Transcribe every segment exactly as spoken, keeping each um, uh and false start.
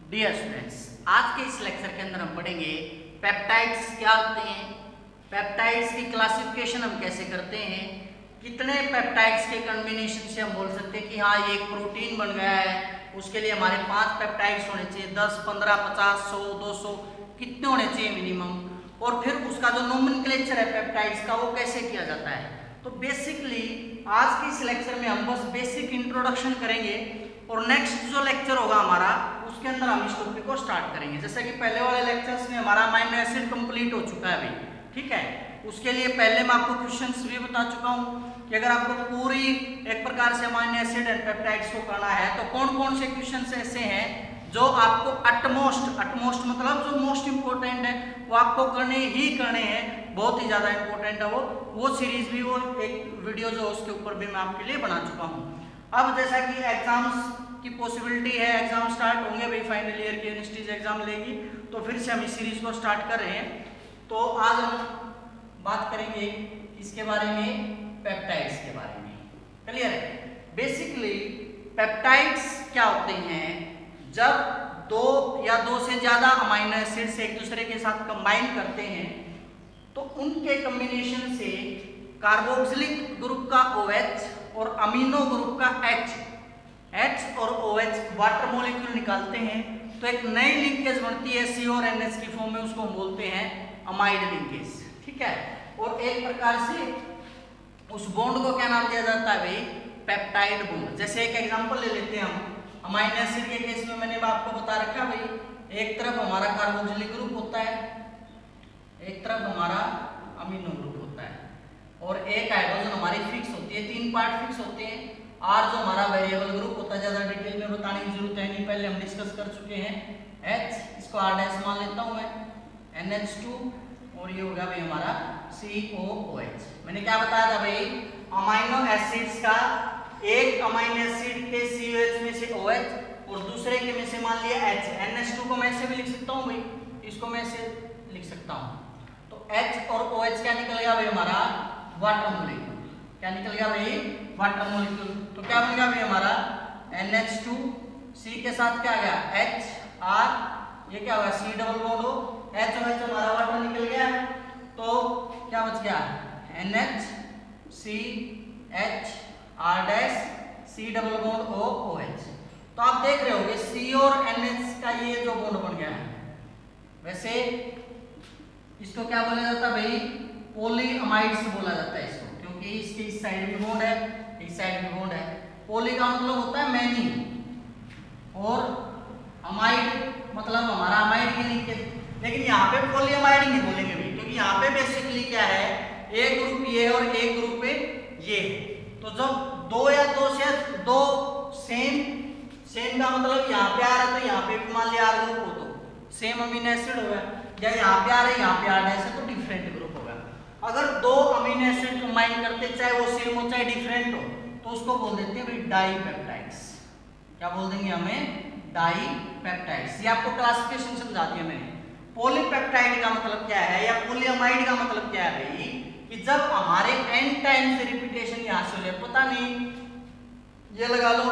Dear students, आज के इस लेक्चर के अंदर हम पढ़ेंगे पेप्टाइड्स क्या होते हैं, पेप्टाइड्स की क्लासिफिकेशन हम कैसे करते हैं, कितने पेप्टाइड्स के कॉम्बिनेशन से हम बोल सकते हैं कि हाँ ये एक प्रोटीन बन गया है, उसके लिए हमारे पांच पेप्टाइड्स होने चाहिए, दस, पंद्रह, पचास, सौ, दो सौ, कितने होने चाहिए मिनिमम, और फिर उसका जो नोमेनक्लेचर है पेप्टाइड्स का वो कैसे किया जाता है। तो बेसिकली आज के इस लेक्चर में हम बस बेसिक इंट्रोडक्शन करेंगे और नेक्स्ट जो लेक्चर होगा हमारा उसके अंदर हम इस टॉपिक को स्टार्ट करेंगे। जैसे कि पहले वाले लेक्चर्स में हमारा अमीनो एसिड कंप्लीट हो चुका है अभी, ठीक है। उसके लिए पहले मैं आपको क्वेश्चंस भी बता चुका हूँ कि अगर आपको पूरी एक प्रकार से अमीनो एसिड एंड पेप्टाइड्स को करना है तो कौन कौन से क्वेश्चंस ऐसे हैं जो आपको अटमोस्ट अटमोस्ट मतलब जो मोस्ट इंपॉर्टेंट है वो आपको करने ही करने हैं, बहुत ही ज्यादा इंपॉर्टेंट है वो वो सीरीज भी, वो एक वीडियो जो उसके ऊपर भी मैं आपके लिए बना चुका हूँ। अब जैसा कि एग्जाम्स की पॉसिबिलिटी है, एग्जाम स्टार्ट होंगे भाई, फाइनल ईयर की यूनिवर्सिटीज एग्जाम लेगी, तो फिर से हम इस सीरीज को स्टार्ट कर रहे हैं। तो आज हम बात करेंगे इसके बारे में, पेप्टाइड्स के बारे में। क्लियर है? बेसिकली पेप्टाइड्स क्या होते हैं, जब दो या दो से ज्यादा अमीनो एसिड्स एक दूसरे के साथ कंबाइन करते हैं तो उनके कॉम्बिनेशन से कार्बोक्सिलिक ग्रुप का OH और अमीनो ग्रुप का H H और OH वाटर मॉलिक्यूल निकालते हैं तो एक नई लिंकेज बनती है C और N H की फॉर्म में, उसको हम बोलते हैं अमाइड लिंकेज, ठीक है। और एक प्रकार से उस बॉन्ड को क्या नाम दिया जाता है भाई, पेप्टाइड बॉन्ड। जैसे एक एग्जांपल ले लेते हैं हम, अमीनो एसिड के केस में मैंने आपको बता रखा भाई, एक तरफ हमारा कार्बोक्सिलिक ग्रुप होता है, एक तरफ हमारा अमीनो ग्रुप होता है, और एक हाइड्रोजन हमारी फिक्स होती है, तीन पार्ट फिक्स होते हैं। आर जो हमारा वेरिएबल ग्रुप होता है, ज्यादा डिटेल में बताने की जरूरत है नहीं, पहले हम डिस्कस कर चुके हैं। H, इसको आर डैश मान लेता हूं मैं, एन एच टू, और ये होगा भाई हमारा सी ओ ओ एच। मैंने क्या बताया था भाई, अमीनो एसिड्स का एक अमीनो एसिड के सी ओ एच में से OH और दूसरे के में से मान लिया H, एन एच टू को मैं ऐसे भी लिख सकता हूं भाई, इसको मैं ऐसे लिख सकता हूं। तो H और OH क्या निकल गया भाई हमारा, वाटर मॉलिक्यूल। क्या निकल गया भाई, वाटर मॉलिक्यूल। तो क्या बन गया भाई हमारा एन एच टू, C के साथ क्या आ गया H, R, ये क्या होगा C डबल बॉन्ड हो, H और H हमारा वाटर निकल गया, तो क्या बच गया N H, C, H, R dash, C double bond O, OH। तो आप देख रहे होगे C और N H का ये जो बॉन्ड बन गया है, वैसे इसको क्या बोला जाता है भाई, पॉलीअमाइड्स बोला जाता है इसको, क्योंकि इसके इस साइड भी बॉन्ड है, इस साइड भी बॉन्ड है। पॉली का मतलब होता है मैनी, और अमाइड मतलब हमारा अमाइड की लिंकेज। लेकिन यहाँ पे पॉलीअमाइड नहीं बोलेंगे भाई, क्योंकि यहाँ पे बेसिकली क्या है, एक ग्रुप ये और एक ग्रुप ये। तो जब दो या दो से दो सेम सेम का मतलब यहाँ पे आ रहा है तो यहाँ पे भी मान लिया आर ग्रुप हो तो सेम अमीनो एसिड होगा, या यहाँ पे आ रहा है यहाँ पे आ रहा है तो डिफरेंट ग्रुप होगा। अगर दो अमीनो एसिड कंबाइन करते चाहे वो सेम हो चाहे डिफरेंट हो तो उसको बोल देते हैं भाई डाईपेप्टाइड्स। क्या बोल देंगे हमें, डाईपेप्टाइड्स। ये आपको क्लासिफिकेशन समझा दिया मैंने। पॉलीपेप्टाइड का मतलब क्या है या पॉलीअमाइड का मतलब क्या है भाई, कि जब हमारे एन टाइम से रिपीटेशन यहाँ से हो जाए, पता नहीं ये लगा लो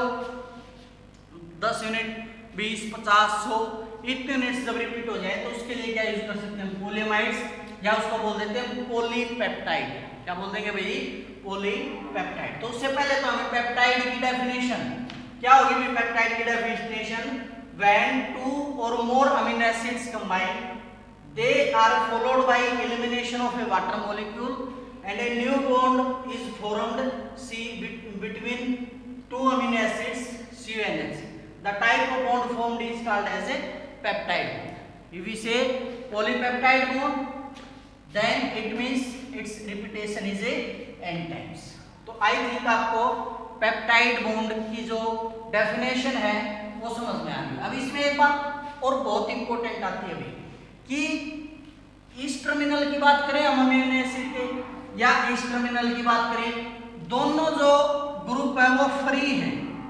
दस यूनिट, बीस, पचास, सौ, इतने यूनिट्स जब रिपीट हो जाए तो उसके लिए क्या यूज कर सकते हैं, पॉलीअमाइड्स, या उसको बोल देते हैं पॉलीपेप्टाइड। क्या बोल देंगे भाई, पॉलीपेप्टाइड। तो उससे पहले तो हमें पेप्टाइड की डेफिनेशन क्या होगी भाई, पेप्टाइड की डेफिनेशन, व्हेन टू और more amino acids combine they are followed by elimination of a water molecule and a new bond is formed C between two amino acids C O N H. The type of bond formed is called as a peptide. If we say polypeptide bond, then it means its repetition is a n times. तो I think आपको peptide bond की जो definition है वो समझ में आ गई। अब इसमें एक बात और बहुत इंपॉर्टेंट आती है भाई, कि इस टर्मिनल की बात करें हम अमीनो एसिड के, या इस टर्मिनल की बात करें, दोनों जो ग्रुप है वो फ्री है।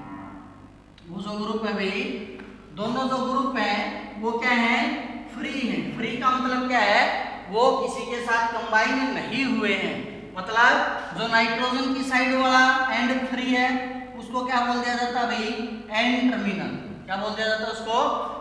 वो जो ग्रुप है भाई, दोनों जो ग्रुप है वो क्या है, फ्री है। फ्री का मतलब क्या है, वो किसी के साथ कंबाइन नहीं हुए हैं। मतलब जो नाइट्रोजन की साइड वाला एंड फ्री है उसको क्या बोल दिया जाता है भाई, एन टर्मिनल। क्या बोल दिया जाता है उसको,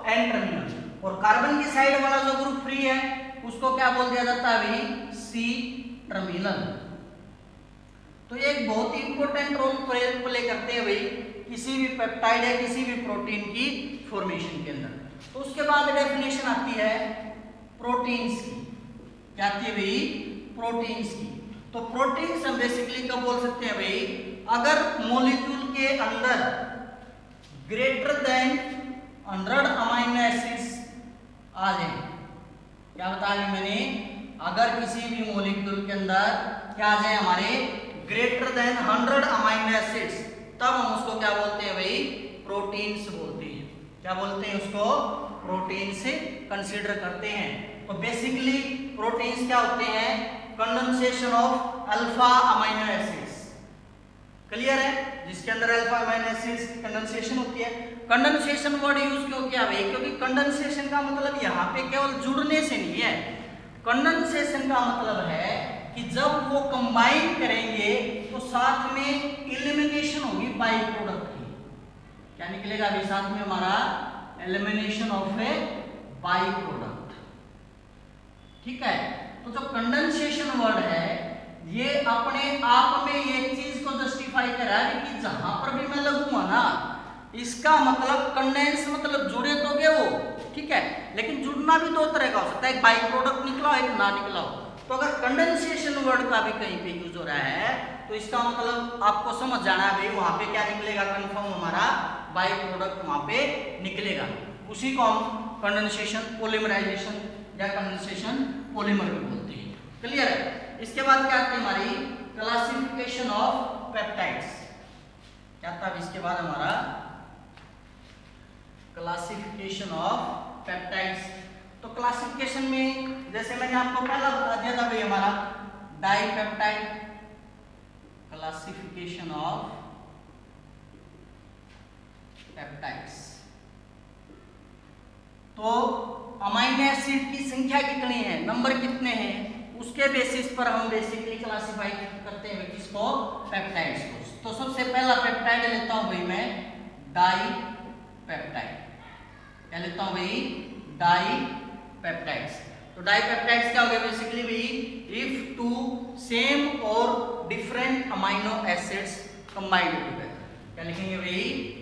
एन टर्मिनल, और कार्बन की साइड वाला जो ग्रुप फ्री है उसको क्या बोल दिया जाता है भाई, सी टर्मिनल। तो ये एक बहुत ही इंपॉर्टेंट रोल प्ले करते हैं भाई किसी भी पेप्टाइड या किसी भी प्रोटीन की फॉर्मेशन के अंदर। तो उसके बाद डेफिनेशन आती है प्रोटीन्स की, क्या आती है भाई, प्रोटीन्स की। तो प्रोटीन्स हम बेसिकली कब बोल सकते हैं भाई, अगर मॉलिक्यूल के अंदर greater than hundred amino acids आ जाए। क्या बताया मैंने, अगर किसी भी मॉलिक्यूल के अंदर क्या आ जाए हमारे greater than hundred amino acids, तब हम उसको क्या बोलते हैं भाई, प्रोटीन्स बोलते हैं। क्या बोलते हैं उसको, प्रोटीन्स कंसीडर करते हैं। तो बेसिकली प्रोटीन्स क्या होते हैं, condensation of alpha amino acids. Clear है, जिसके अंदर अल्फा अमाइनो एसिड्स की कंडेंसेशन होती है। कंडेंसेशन वर्ड यूज क्यों किया भाई, क्योंकि कंडेंसेशन का मतलब यहाँ पे केवल जुड़ने से नहीं है। कंडेंसेशन का मतलब है कि जब वो कंबाइन करेंगे तो साथ में एलिमिनेशन होगी बाई प्रोडक्ट की। क्या निकलेगा अभी साथ में हमारा, elimination of a by product. ठीक है, तो जो कंडेंसेशन वर्ड है ये अपने आप में एक चीज को जस्टिफाई करा है कि जहां पर भी मैं लगूंगा ना, इसका मतलब कंडेंस मतलब जुड़े तो गए वो, ठीक है, लेकिन जुड़ना भी दो तरह का हो सकता है, एक बाई प्रोडक्ट निकला हो, एक ना निकला हो। तो अगर कंडेंसेशन वर्ड का भी कहीं पे यूज हो रहा है तो इसका मतलब आपको समझ जाना है भाई वहां पे क्या निकलेगा, कंफर्म हमारा बाई प्रोडक्ट वहां पे निकलेगा। उसी को हम कंडेंसेशन पॉलीमराइजेशन या कंडेंसेशन पॉलीमर भी बोलते हैं। क्लियर है। इसके बाद क्या आती है हमारी क्लासिफिकेशन ऑफ पेप्टाइड्स। क्या था इसके बाद हमारा क्लासिफिकेशन ऑफ पेप्टाइड्स। तो क्लासिफिकेशन में जैसे मैंने आपको पहला बता दिया था भाई हमारा डाइपेप्टाइड, क्लासिफिकेशन ऑफ पेप्टाइड्स। तो अमाइनो एसिड की संख्या कितनी है, नंबर कितने हैं, उसके बेसिस पर हम बेसिकली क्लासिफाई करते हैं किसको, पेप्टाइड्स को। तो सबसे पहला पेप्टाइड लेता हूं भाई मैं डाइपेप्टाइड। क्या लेता हूं भाई, डाइपेप्टाइड्स। तो डाइपेप्टाइड्स क्या हो गया बेसिकली भाई, इफ टू सेम और different amino acids combined together. क्या लिखेंगे भाई,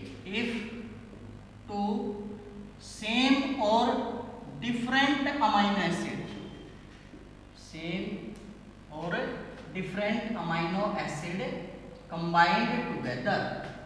इफ टू सेम और डिफरेंट अमाइनो एसिड, सेम और different amino acid combined together,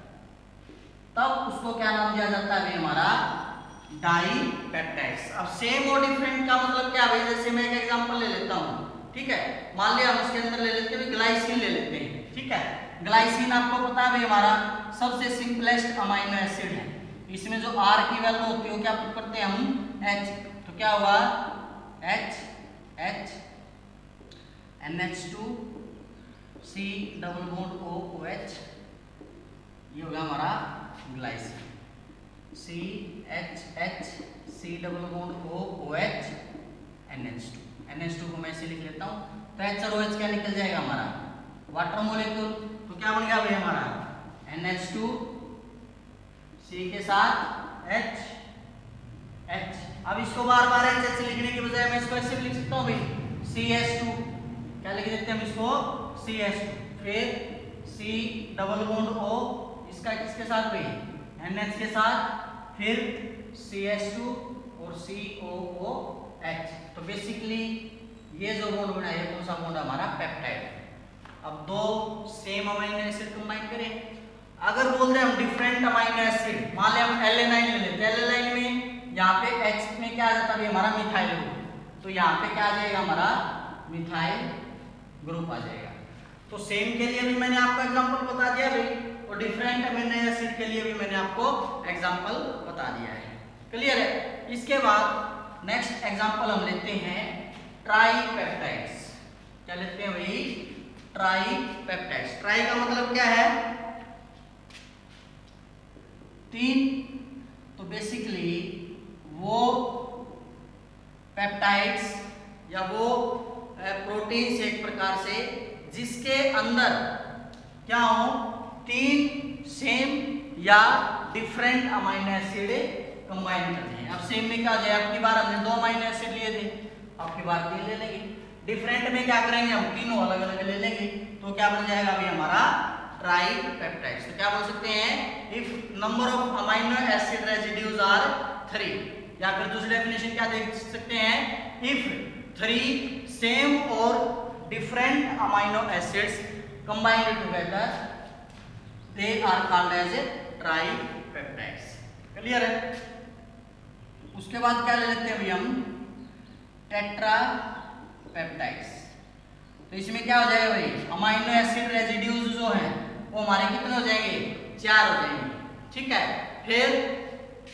तब उसको क्या नाम दिया जाता है हमारा डाइपेप्टाइड्स। अब सेम और डिफरेंट का मतलब क्या भाई, जैसे मैं एक एग्जांपल ले लेता हूं, ठीक है, मान लिया हम इसके अंदर ले लेते हैं ग्लाइसिन ले लेते हैं, ठीक है। ग्लाइसिन आपको पता है भाई हमारा सबसे सिंपलेस्ट अमाइनो एसिड है। इसमें जो R की वैल्यू होती है वो क्या पुट करते हैं हम, H। तो क्या हुआ, H H N H two C double bond O OH, ये होगा हमारा glycine. C H H C double bond O OH N H two. N H two को मैं ऐसे लिख लेता हूँ। तो H और OH क्या निकल जाएगा हमारा, वाटर मोलिक्यूल। तो क्या बन गया भाई हमारा एन एच टू सी के साथ H H। अब इसको बार बार H H लिखने के बजाय मैं इसको ऐसे भी लिख सकता हूँ भाई सी एच टू। क्या लिख देते हैं हम इसको, सी एच टू। फिर C डबल बॉन्ड O, इसका किसके साथ भाई, एन एच के साथ, फिर सी एच टू और सी ओ ओ एच। तो बेसिकली ये जो बॉन्ड बना है कौन सा बॉन्ड हमारा, पेप्टाइड। अब दो सेम अमाइनो एसिड कंबाइन करें। अगर बोल रहे हम डिफरेंट अमाइनो एसिड, मान लिया हम एलेनाइन ले लेते हैं। एलेनाइन में यहाँ पे H में क्या आ जाता है हमारा मिथाइल ग्रुप। तो यहाँ पे क्या आ जाएगा हमारा मिथाइल ग्रुप आ जाएगा। तो सेम के लिए भी मैंने आपको एग्जांपल बता दिया भाई, और डिफरेंट अमीनो एसिड के लिए भी मैंने आपको एग्जांपल बता दिया है। क्लियर है। इसके बाद नेक्स्ट एग्जांपल हम लेते हैं ट्राइपेप्टाइड्स। क्या लेते हैं भाई, ट्राइपेप्टाइड्स। ट्राई का मतलब क्या है, तीन। तो बेसिकली वो पेप्टाइड्स या वो प्रोटीन्स एक प्रकार से जिसके अंदर क्या हो, तीन सेम या डिफरेंट अमाइनो एसिड कंबाइन कर दें। अब सेम में क्या हो जाए, अब की बार हमने दो अमीनो एसिड लिए थे, अब की बार तीन ले लेंगे। डिफरेंट में क्या करेंगे, हम तीनों अलग अलग ले लेंगे, तो क्या बन जाएगा अभी हमारा ट्राइपेप्टाइड्स। तो क्या बोल सकते हैं, if number of amino acid residues are three, या फिर दूसरी डेफिनेशन क्या देख सकते हैं, इफ थ्री सेम और different amino acids combined together they are called as a tripeptides. Clear है। उसके बाद क्या ले लेते हैं अभी हम, टेट्रापेप्टाइड्स। तो इसमें क्या हो जाएगा भाई, अमीनो एसिड रेजिड्यूज जो हैं वो हमारे कितने हो जाएंगे, चार हो जाएंगे। ठीक है, फिर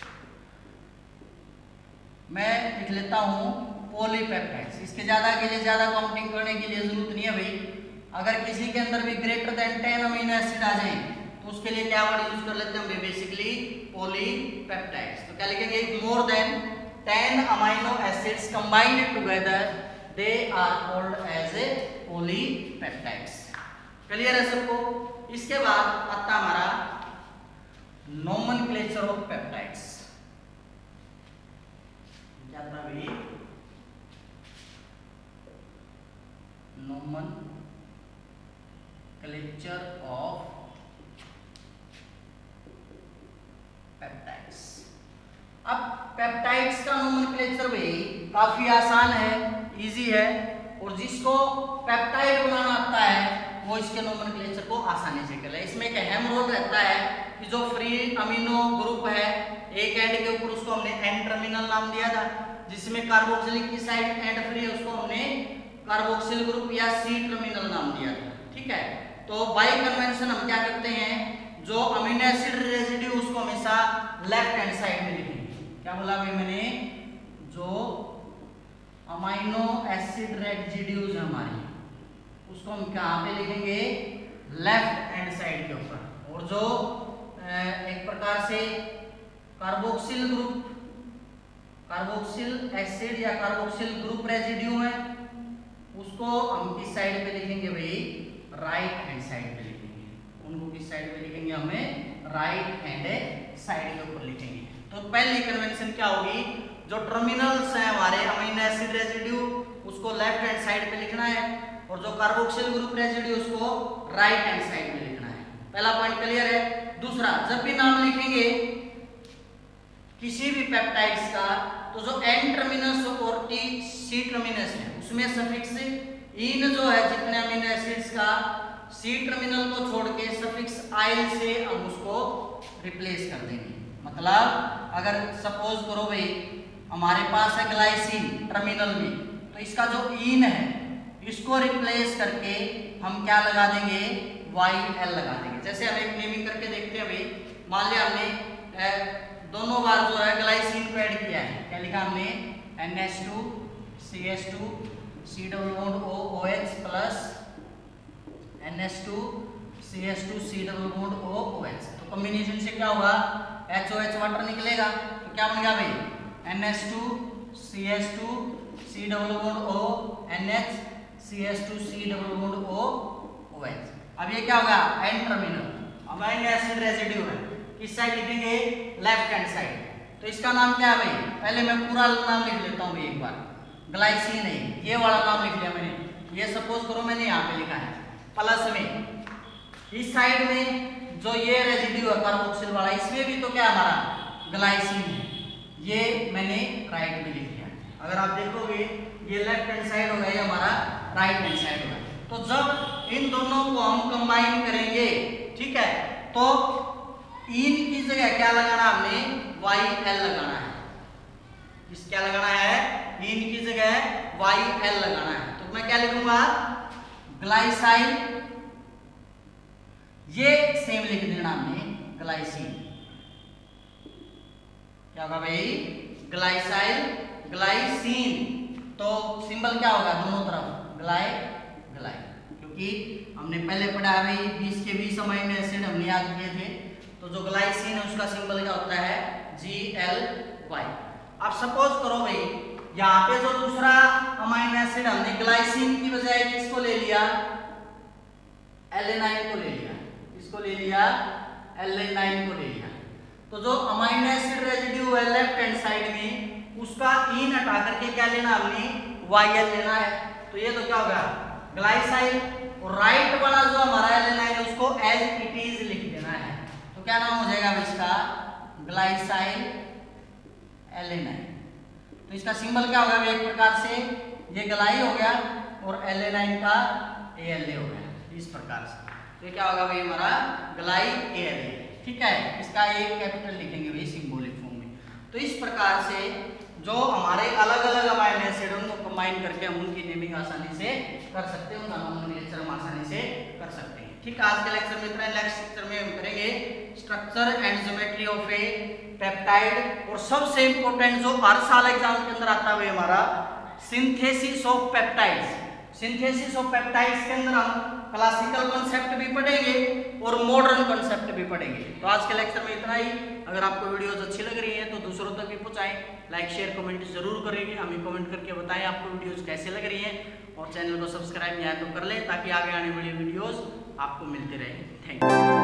मैं लिख लेता हूं पॉलीपेप्टाइड्स। इसके ज्यादा के लिए ज्यादा काउंटिंग करने की लिए जरूरत नहीं है भाई। अगर किसी के अंदर भी greater than ten amino acid आ जाए तो उसके लिए क्या वर्ड यूज कर लेते हैं, बेसिकली पॉलीपेप्टाइड्स। तो क्या लिखेंगे, more than ten amino acids combined together they are called as a polypeptides. Clear है सबको। इसके बाद आता हमारा नोमेनक्लेचर ऑफ पेप्टाइड्स। क्या था भाई, नोमेनक्लेचर ऑफ पेप्टाइड्स। अब पेप्टाइड्स का नोमेनक्लेचर भाई काफी आसान है, इजी है, और जिसको पेप्टाइड बनाना आता है वो इसके नोमेनक्लेचर को आसानी से कर ले। इसमें एक अहम रोल रहता है कि जो फ्री अमीनो ग्रुप है एक एंड के ऊपर, उसको हमने एन टर्मिनल नाम दिया था, जिसमें कार्बोक्सिलिक की साइड एंड फ्री है उसको हमने कार्बोक्सिल ग्रुप या सी टर्मिनल नाम दिया था। ठीक है, तो बाय कन्वेंशन हम क्या करते हैं, जो अमीनो एसिड रेजिड्यू उसको हमेशा लेफ्ट हैंड साइड में लिखेंगे। क्या बोला भाई मैंने, जो अमीनो एसिड रेजिड्यूज हमारी उसको हम कहाँ पे लिखेंगे, लेफ्ट हैंड साइड के ऊपर, और जो एक प्रकार से कार्बोक्सिल ग्रुप कार्बोक्सिल एसिड या कार्बोक्सिल ग्रुप रेजिड्यू है उसको हम किस साइड पे लिखेंगे भाई, राइट हैंड साइड पे लिखेंगे। उनको किस साइड पे लिखेंगे, हमें राइट हैंड साइड के ऊपर लिखेंगे। तो पहली कन्वेंशन क्या होगी, जो टर्मिनल्स हैं हमारे अमीनो एसिड रेजिड्यू उसको लेफ्ट हैंड साइड पे लिखना है, और जो कार्बोक्सिल ग्रुप रेजिड्यू उसको राइट हैंड साइड में लिखना है। पहला पॉइंट क्लियर है। दूसरा, जब भी नाम लिखेंगे किसी भी पेप्टाइड्स का, तो जो एन टर्मिनस और टी सी टर्मिनस है उसमें सफिक्स इन जो है, जितने अमीनो एसिड्स का सी टर्मिनल को छोड़ के सफिक्स आइल से हम उसको रिप्लेस कर देंगे। मतलब अगर सपोज करो भाई हमारे पास है ग्लाइसिन टर्मिनल में, तो इसका जो इन है इसको रिप्लेस करके हम क्या लगा देंगे, वाई एल लगा देंगे। जैसे हम एक नेमिंग करके देखते हैं भाई, मान लिया हमने ए, दोनों बार जो है ग्लाइसिन को ऐड किया है, क्या लिखा हमने, N H two C H two C double bond O O H plus N H two C H two C double bond O O H. तो कॉम्बिनेशन से क्या होगा, एच ओ एच वाटर निकलेगा, तो क्या बन गया भाई, N H two C H two C double bond O N H C H two C double bond O O H. अब ये क्या होगा, N terminal amino acid residue है, किस साइड लिखेंगे, लेफ्ट हैंड साइड। तो इसका नाम क्या है भाई, पहले मैं पूरा नाम लिख लेता हूँ भाई एक बार, ग्लाइसिन है, ये वाला नाम लिख लिया मैंने। ये सपोज करो मैंने यहाँ पे लिखा है, प्लस में इस साइड में जो ये रेजिड्यू है कार्बोक्सिल वाला, इसमें भी तो क्या हमारा ग्लाइसिन है, ये मैंने राइट में लिख लिया। अगर आप देखोगे ये लेफ्ट हैंड साइड होगा, ये हमारा राइट हैंड साइड होगा। तो जब इन दोनों को हम कंबाइन करेंगे, ठीक है, तो इन की जगह क्या लगाना, हमने वाई एल लगाना है। इस क्या लगाना है, इन की जगह वाई एल लगाना है। तो मैं क्या लिखूंगा, ग्लाइसाइल, ये सेम लिख देना हमने, ग्लाइसिन। क्या होगा भाई, ग्लाइसाइल ग्लाइसिन। तो सिंबल क्या होगा, दोनों तरफ ग्लाई ग्लाई, क्योंकि हमने पहले पढ़ा है भाई बीस के बीस अमीनो एसिड हमने याद किए थे। तो जो ग्लाइसिन है उसका सिंबल क्या होता है, जी एल वाई। अब सपोज करो भाई यहाँ पे जो दूसरा अमीनो एसिड हमने ग्लाइसिन की बजाय किसको ले लिया, एलेनाइन को ले लिया, इसको ले लिया एलेनाइन को ले लिया। तो जो अमाइनो एसिड रेजिड्यू है लेफ्ट हैंड साइड में उसका इन हटा करके क्या लेना हमने वाई एल लेना है। तो ये तो क्या होगा ग्लाइसाइल, और राइट वाला जो हमारा एल है उसको एज इट इज लिख देना है। तो क्या नाम हो जाएगा इसका ग्लाइसाइल एलेनाइन। तो इसका सिंबल क्या होगा एक प्रकार से ये ग्लाई हो गया और एलेनाइन का ए एल ए हो गया इस प्रकार से। तो ये क्या होगा भाई हमारा ग्लाई ए एल ए, ठीक है। इसका एक कैपिटल लिखेंगे भाई सिंबॉलिक फॉर्म में। तो इस प्रकार से जो हमारे अलग अलग अमाइनो एसिड उनको कंबाइन करके हम उनकी नेमिंग आसानी से कर सकते हैं, उनका नोमेनक्लेचर हम आसानी से कर सकते हैं। ठीक, आज के लेक्चर में इतना। नेक्स्ट लेक्चर में हम करेंगे structure and geometry of a peptide, और सबसे इंपॉर्टेंट जो हर साल एग्जाम के अंदर आता है हमारा synthesis of peptides. Synthesis of peptides के अंदर हम क्लासिकल कॉन्सेप्ट भी पढ़ेंगे और मॉडर्न कॉन्सेप्ट भी पढ़ेंगे। तो आज के लेक्चर में इतना ही। अगर आपको वीडियोस अच्छी लग रही है तो दूसरों तक भी पहुंचाएं, लाइक शेयर कमेंट जरूर करेंगे, हमें कमेंट करके बताएं आपको वीडियोस कैसे लग रही हैं, और चैनल को सब्सक्राइब नहीं आया तो कर लें ताकि आगे आने वाली वीडियोस आपको मिलती रहे। Thank you.